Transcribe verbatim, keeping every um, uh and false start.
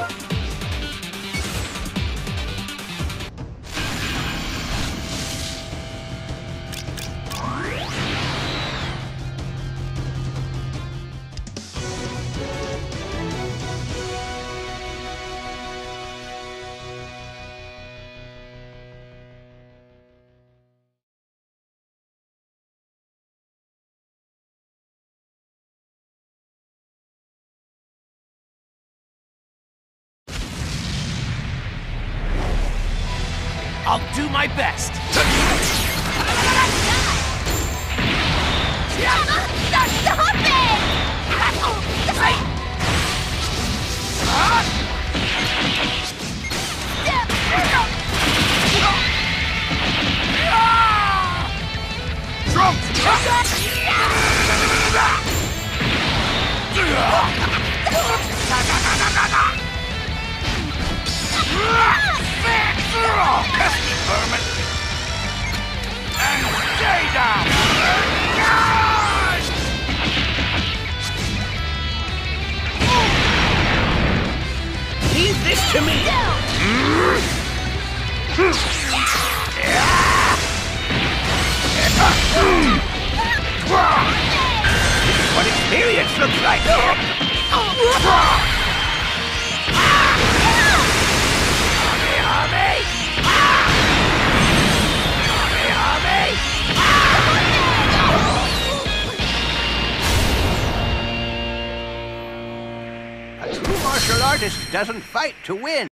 I'll do my best. Stop Pesky vermin! And stay down! Leave this to me! This is what experience looks like! A true martial artist doesn't fight to win.